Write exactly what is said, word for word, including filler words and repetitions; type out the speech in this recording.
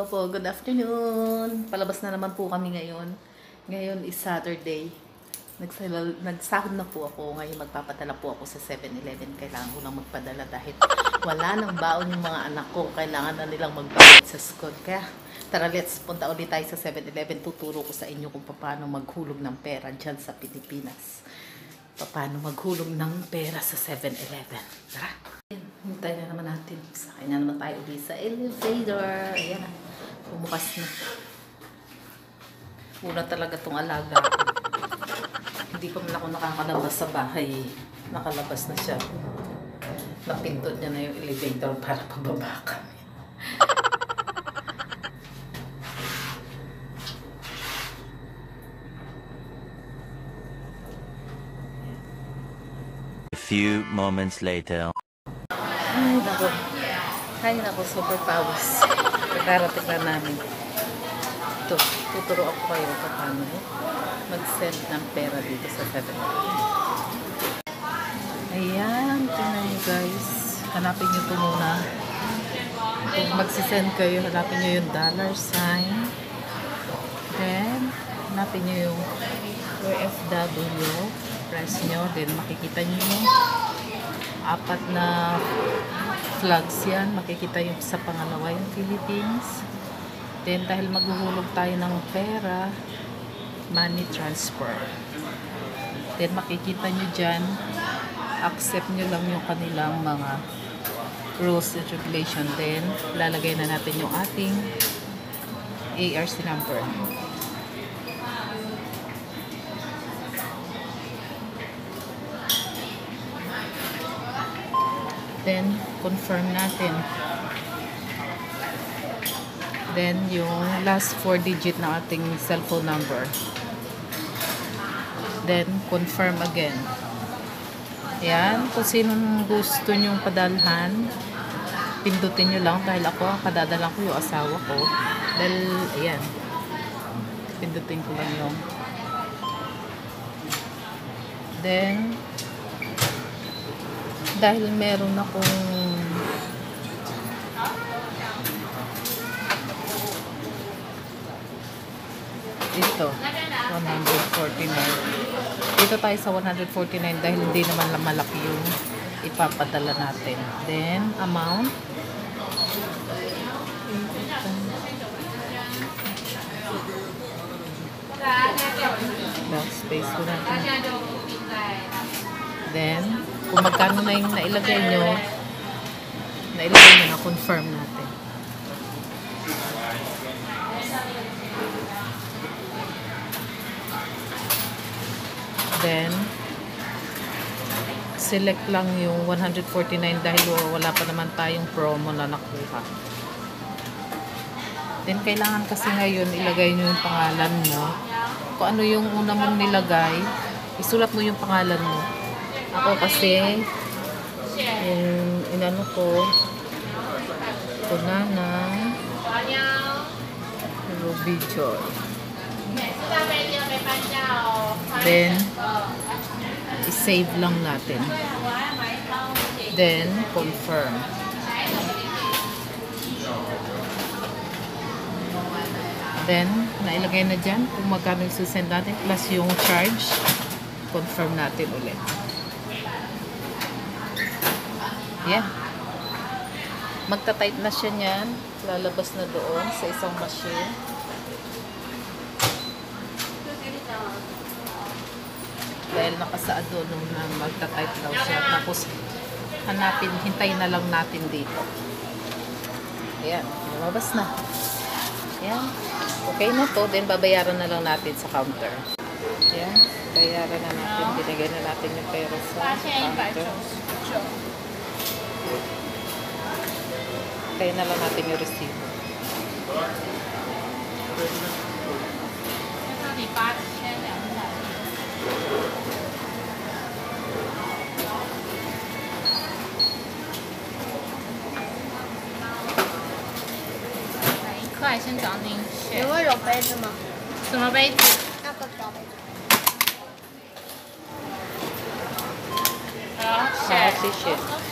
Hello po, good afternoon. Palabas na naman po kami ngayon. Ngayon is Saturday. Nagsal nagsahod na po ako. Ngayon magpapadala po ako sa seven eleven. Kailangan ko lang magpadala dahil wala nang baon yung mga anak ko. Kailangan na nilang magbayad sa school. Kaya tara, let's punta ulit tayo sa seven eleven. Tuturo ko sa inyo kung paano maghulog ng pera dyan sa Pilipinas. Paano maghulog ng pera sa seven eleven. Tara! Hintay na naman natin. Sakay na naman tayo ulit sa elevator. Ayan na. Bumukas na. Una talaga itong alaga. Hindi pa man ako nakakalabas sa bahay. Nakalabas na siya. Napindot niya na yung elevator para pababa kami. A few moments later. Ay, nako. Ay, nako. Super pawis. Pagkarating na namin. Ito, tuturo ako kayo kung paano mag-send ng pera dito sa seven eleven. Ayan, tingnan nyo guys. Hanapin nyo ito muna. Kung magsisend kayo, hanapin nyo yung dollar sign. Then, hanapin nyo yung O F W. Press nyo. Then, makikita nyo yung apat na flags yan. Makikita yung sa pangalawa yung Philippines. Then, dahil maghuhulog tayo ng pera, money transfer. Then, makikita nyo dyan, accept nyo lang yung kanilang mga rules and regulation. Then, lalagay na natin yung ating A R C number. Then, confirm natin. Then, yung last four digit na ating cellphone number. Then, confirm again. Ayan. Kung sinong gusto nyong padalhan, pindutin nyo lang. Dahil ako, kadadalan ko yung asawa ko. Dahil, ayan. Pindutin ko lang yung. Then, dahil meron akong ito, one forty-nine. Dito tayo sa one forty-nine dahil hindi naman malaki yung ipapadala natin. Then, amount. Backspace ko natin. Then, kung magkano na yung nailagay nyo, nailagay nyo na, confirm natin. Then, select lang yung one forty-nine dahil wala pa naman tayong promo na nakuha. Then, kailangan kasi ngayon ilagay nyo yung pangalan mo. Kung ano yung una mong nilagay, isulat mo yung pangalan mo. Ako kasi, yung inano ko, ito na ng Ruby Joy. Then, i-save lang natin. Then, confirm. Then, nailagay na dyan kung magkano yung susend natin plus yung charge. Confirm natin ulit. Yeah. Magta-type na siya niyan. Lalabas na doon sa isang machine. Dahil nakasaad doon na magta-type daw siya. Tapos, hanapin, hintayin na lang natin dito. Ayan. Lumabas na. Ayan. Okay na to. Then, babayaran na lang natin sa counter. Ayan. Bayaran na natin. Binigay na natin yung pera sa counter. Kaya na lang natin yung resibo. 快，先找您选。 有没有杯子吗？ 什么杯子？ 那个小杯子。 好， 好，谢谢。